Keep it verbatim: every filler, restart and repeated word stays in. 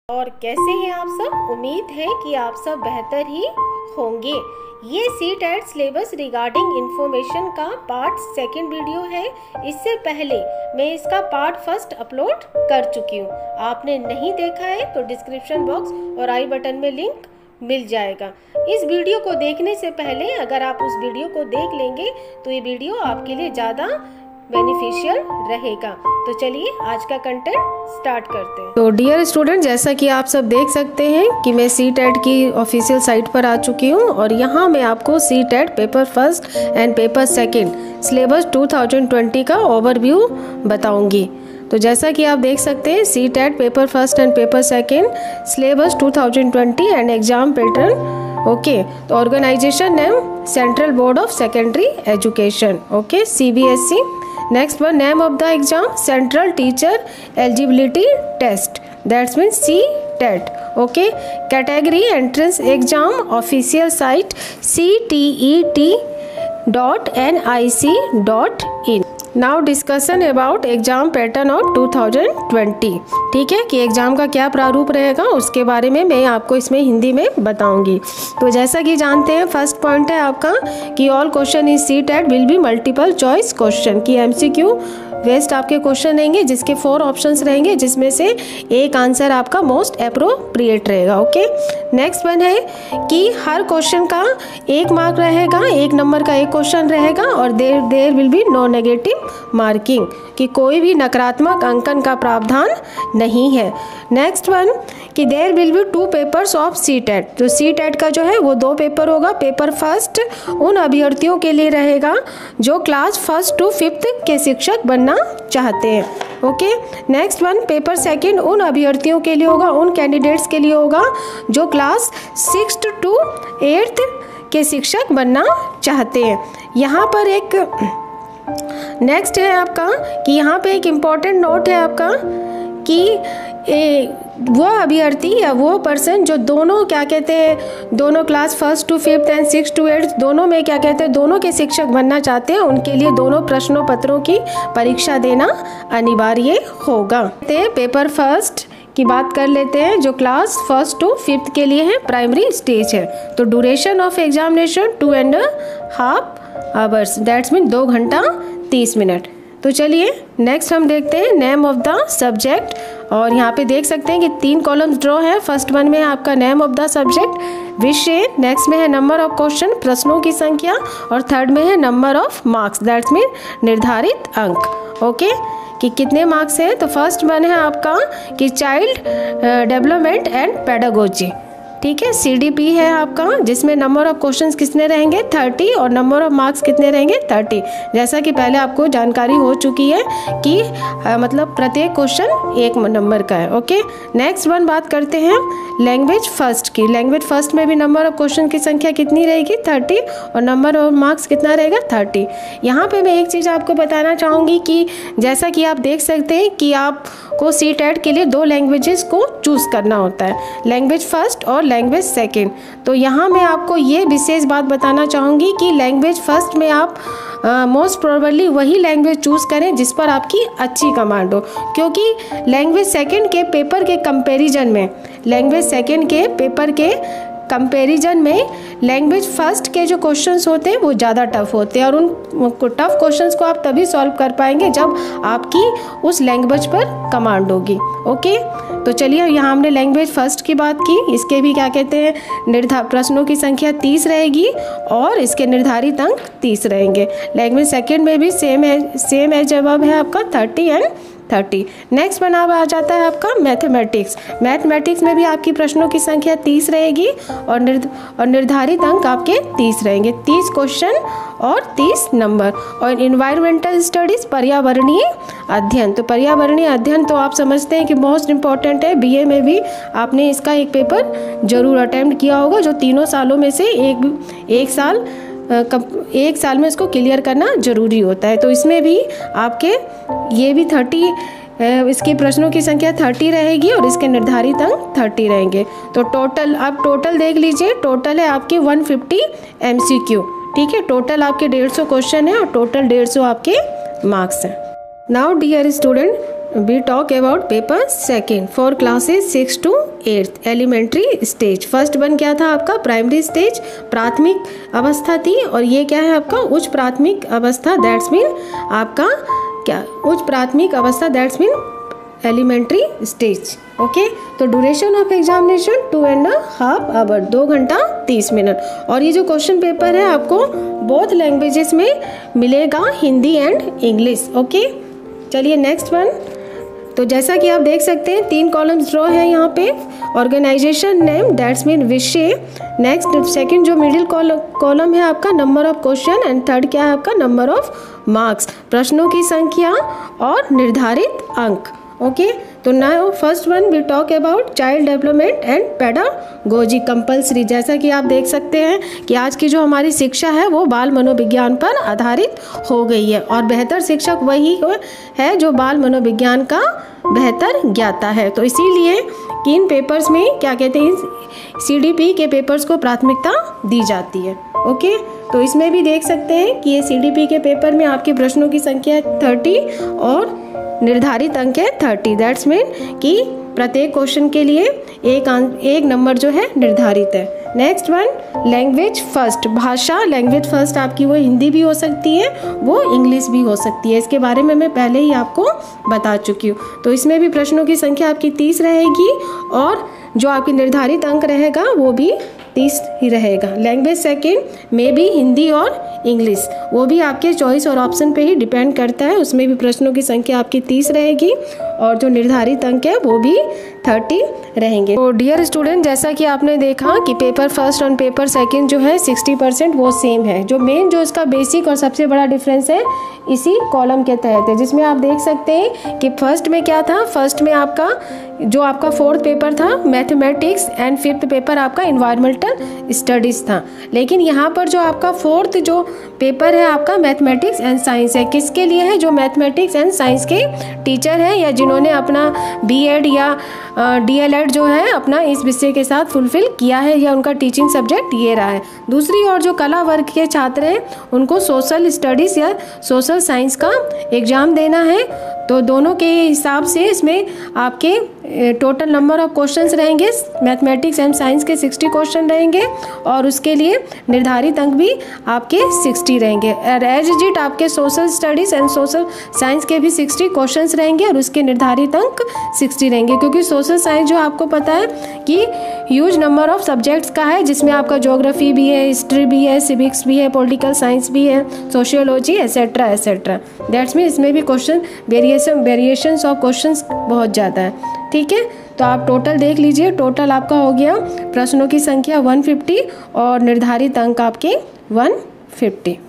और कैसे हैं आप सब। उम्मीद है कि आप सब बेहतर ही होंगे। ये C TET syllabus regarding information का पार्ट सेकंड वीडियो है। इससे पहले मैं इसका पार्ट फर्स्ट अपलोड कर चुकी हूँ। आपने नहीं देखा है तो डिस्क्रिप्शन बॉक्स और आई बटन में लिंक मिल जाएगा। इस वीडियो को देखने से पहले अगर आप उस वीडियो को देख लेंगे तो ये वीडियो आपके लिए ज़्यादा बेनिफिशियल रहेगा। तो चलिए आज का कंटेंट स्टार्ट करते हैं। तो डियर स्टूडेंट, जैसा कि आप सब देख सकते हैं कि मैं सी टेट की ऑफिशियल साइट पर आ चुकी हूं और यहां मैं आपको C TET paper first and paper second syllabus दो हज़ार बीस का ओवरव्यू बताऊंगी। तो जैसा कि आप देख सकते हैं C TET paper first and paper second syllabus दो हज़ार बीस एंड एग्जाम पैटर्न। ओके, तो organisation name central board of secondary education, okay, C B S E. Next one, name of the exam Central Teacher Eligibility Test, that means C TET, okay. Category entrance exam official site C T E T dot N I C dot in. Now discussion about exam pattern of दो हज़ार बीस। ठीक है कि exam का क्या प्रारूप रहेगा उसके बारे में मैं आपको इसमें हिंदी में बताऊंगी। तो जैसा कि जानते हैं फर्स्ट पॉइंट है आपका कि all question is C TET will be multiple choice question, की एमसीक्यू वेस्ट आपके क्वेश्चन रहेंगे जिसके फोर ऑप्शंस रहेंगे जिसमें से एक आंसर आपका मोस्ट अप्रोप्रिएट रहेगा। ओके, नेक्स्ट वन है कि हर क्वेश्चन का एक मार्क रहेगा, एक नंबर का एक क्वेश्चन रहेगा और there there will be no negative marking, कि कोई भी नकारात्मक अंकन का प्रावधान नहीं है। नेक्स्ट वन कि there will be two papers of C TET, तो सी टेट का जो है वो दो पेपर होगा। पेपर फर्स्ट उन अभ्यर्थियों के लिए रहेगा जो क्लास फर्स्ट टू फिफ्थ के शिक्षक बनना चाहते हैं। Okay, next one paper second उन अभ्यर्थियों के लिए होगा, उन कैंडिडेट्स के लिए होगा जो क्लास सिक्स टू एट्थ के शिक्षक बनना चाहते हैं। यहाँ पर एक नेक्स्ट है आपका कि यहाँ पे एक इम्पॉर्टेंट नोट है आपका कि ए, वो अभ्यर्थी या वो पर्सन जो दोनों क्या कहते हैं दोनों class first to fifth and six to eighth दोनों में क्या कहते हैं दोनों के शिक्षक बनना चाहते हैं, उनके लिए दोनों प्रश्नों पत्रों की परीक्षा देना अनिवार्य होगा। पेपर फर्स्ट की बात कर लेते हैं जो क्लास फर्स्ट टू फिफ्थ के लिए है, प्राइमरी स्टेज है। तो duration of examination two and half hours, that's mean दो घंटा तीस मिनट। तो चलिए नेक्स्ट हम देखते हैं नेम ऑफ द सब्जेक्ट, और यहाँ पे देख सकते हैं कि तीन कॉलम्स ड्रॉ है। फर्स्ट वन में है आपका नेम ऑफ द सब्जेक्ट विषय, नेक्स्ट में है नंबर ऑफ क्वेश्चन प्रश्नों की संख्या और थर्ड में है number of marks, that's mean निर्धारित अंक। ओके, कि कितने मार्क्स है। तो फर्स्ट वन है आपका कि चाइल्ड डेवलपमेंट एंड पेडागोजी, ठीक है, सी डी पी है आपका जिसमें नंबर ऑफ क्वेश्चंस कितने रहेंगे थर्टी और नंबर ऑफ मार्क्स कितने रहेंगे थर्टी। जैसा कि पहले आपको जानकारी हो चुकी है कि आ, मतलब प्रत्येक क्वेश्चन एक नंबर का है। ओके, नेक्स्ट वन बात करते हैं लैंग्वेज फर्स्ट की। लैंग्वेज फर्स्ट में भी नंबर ऑफ क्वेश्चन की संख्या कितनी रहेगी थर्टी और नंबर ऑफ मार्क्स कितना रहेगा थर्टी। यहाँ पे मैं एक चीज़ आपको बताना चाहूँगी कि जैसा कि आप देख सकते हैं कि आपको सी टेट के लिए दो लैंग्वेजेस को चूज़ करना होता है, लैंग्वेज फर्स्ट और लैंग्वेज सेकंड। तो यहाँ मैं आपको ये विशेष बात बताना चाहूँगी कि लैंग्वेज फर्स्ट में आप मोस्ट प्रोबेबली वही लैंग्वेज चूज़ करें जिस पर आपकी अच्छी कमांड हो, क्योंकि लैंग्वेज सेकंड के पेपर के कंपैरिजन में लैंग्वेज सेकंड के पेपर के कंपैरिजन में लैंग्वेज फर्स्ट के जो क्वेश्चंस होते हैं वो ज़्यादा टफ होते हैं और उन टफ क्वेश्चंस को आप तभी सॉल्व कर पाएंगे जब आपकी उस लैंग्वेज पर कमांड होगी। ओके, तो चलिए यहाँ हमने लैंग्वेज फर्स्ट की बात की, इसके भी क्या कहते हैं निर्धार प्रश्नों की संख्या तीस रहेगी और इसके निर्धारित अंक तीस रहेंगे। लैंग्वेज सेकेंड में भी सेम है, सेम एज जवाब है आपका थर्टी एंड थर्टी। नेक्स्ट बना आ जाता है आपका मैथमेटिक्स। मैथमेटिक्स में भी आपकी प्रश्नों की संख्या तीस रहेगी और निर्ध और निर्धारित अंक आपके तीस रहेंगे, तीस क्वेश्चन और तीस नंबर। और इन्वायरमेंटल स्टडीज पर्यावरणीय अध्ययन, तो पर्यावरणीय अध्ययन तो आप समझते हैं कि मोस्ट इम्पॉर्टेंट है, बीए में भी आपने इसका एक पेपर जरूर अटेम्प्ट किया होगा जो तीनों सालों में से एक एक साल एक साल में इसको क्लियर करना जरूरी होता है। तो इसमें भी आपके ये भी थर्टी इसके प्रश्नों की संख्या थर्टी रहेगी और इसके निर्धारित अंक थर्टी रहेंगे। तो टोटल आप टोटल देख लीजिए, टोटल है आपके वन फिफ्टी एमसीक्यू, ठीक है, टोटल आपके डेढ़ सौ क्वेश्चन है और टोटल डेढ़ सौ आपके मार्क्स हैं। Now dear student, we talk about paper second for classes six to eighth elementary stage. First one क्या था आपका? प्राइमरी स्टेज, प्राथमिक अवस्था थी, और ये क्या है आपका? उच्च प्राथमिक अवस्था, दैट्स मीन आपका क्या? उच्च प्राथमिक अवस्था, that's mean elementary stage. Okay, तो duration of examination two and half hour, दो घंटा तीस मिनट। और ये जो क्वेश्चन पेपर है आपको बोथ लैंग्वेजेस में मिलेगा, हिंदी एंड इंग्लिश। ओके, चलिए नेक्स्ट वन। तो जैसा कि आप देख सकते हैं तीन कॉलम्स ड्रॉ है यहाँ पे। ऑर्गेनाइजेशन नेम, दैट्स मीन विषय। नेक्स्ट सेकंड जो मिडिल कॉलम है आपका number of question, and third क्या है आपका? नंबर ऑफ मार्क्स, प्रश्नों की संख्या और निर्धारित अंक। ओके, तो now first one we talk about child development and pedagogy compulsory. जैसा कि आप देख सकते हैं कि आज की जो हमारी शिक्षा है वो बाल मनोविज्ञान पर आधारित हो गई है, और बेहतर शिक्षक वही है जो बाल मनोविज्ञान का बेहतर ज्ञाता है। तो इसीलिए किन पेपर्स में क्या कहते हैं, सीडीपी के पेपर्स को प्राथमिकता दी जाती है। ओके, तो इसमें भी देख सकते हैं कि ये सीडीपी के पेपर में आपके प्रश्नों की संख्या थर्टी और निर्धारित अंक है थर्टी। दैट्स मीन कि प्रत्येक क्वेश्चन के लिए एक एक नंबर जो है निर्धारित है। नेक्स्ट वन लैंग्वेज फर्स्ट, भाषा लैंग्वेज फर्स्ट आपकी वो हिंदी भी हो सकती है, वो इंग्लिश भी हो सकती है। इसके बारे में मैं पहले ही आपको बता चुकी हूँ। तो इसमें भी प्रश्नों की संख्या आपकी तीस रहेगी, और जो आपकी निर्धारित अंक रहेगा वो भी तीस ही रहेगा। लैंग्वेज सेकंड में भी हिंदी और इंग्लिश, वो भी आपके चॉइस और ऑप्शन पे ही डिपेंड करता है। उसमें भी प्रश्नों की संख्या आपकी तीस रहेगी, और जो निर्धारित अंक है वो भी थर्टी रहेंगे। तो डियर स्टूडेंट, जैसा कि आपने देखा कि पेपर फर्स्ट और पेपर सेकंड जो है सिक्सटी परसेंट वो सेम है। जो मेन जो इसका बेसिक और सबसे बड़ा डिफरेंस है इसी कॉलम के तहत है, जिसमें आप देख सकते हैं कि फर्स्ट में क्या था? फर्स्ट में आपका जो आपका फोर्थ पेपर था मैथमेटिक्स, एंड फिफ्थ पेपर आपका इन्वायरमेंटल स्टडीज़ था। लेकिन यहाँ पर जो आपका फोर्थ जो पेपर है आपका मैथमेटिक्स एंड साइंस है। किसके लिए है? जो मैथमेटिक्स एंड साइंस के टीचर हैं, या जिन्होंने अपना बीएड या डीएलएड जो है अपना इस विषय के साथ फुलफिल किया है, या उनका टीचिंग सब्जेक्ट ये रहा है। दूसरी ओर जो कला वर्ग के छात्र हैं उनको सोशल स्टडीज़ या सोशल साइंस का एग्ज़ाम देना है। तो दोनों के हिसाब से इसमें आपके टोटल नंबर ऑफ क्वेश्चंस रहेंगे। मैथमेटिक्स एंड साइंस के सिक्सटी क्वेश्चन रहेंगे, और उसके लिए निर्धारित अंक भी आपके सिक्सटी रहेंगे। और एज इट आपके social studies and social science के भी सिक्सटी क्वेश्चंस रहेंगे, और उसके निर्धारित अंक सिक्सटी रहेंगे। क्योंकि सोशल साइंस जो आपको पता है कि ह्यूज नंबर ऑफ सब्जेक्ट्स का है, जिसमें आपका ज्योग्राफी भी है, हिस्ट्री भी है, सिविक्स भी है, पॉलिटिकल साइंस भी है, sociology etcetera etcetera. That's mean इसमें भी question variation variations of questions बहुत ज़्यादा है। ठीक है, तो आप टोटल देख लीजिए। टोटल आपका हो गया प्रश्नों की संख्या वन फिफ्टी और निर्धारित अंक आपके वन फिफ्टी।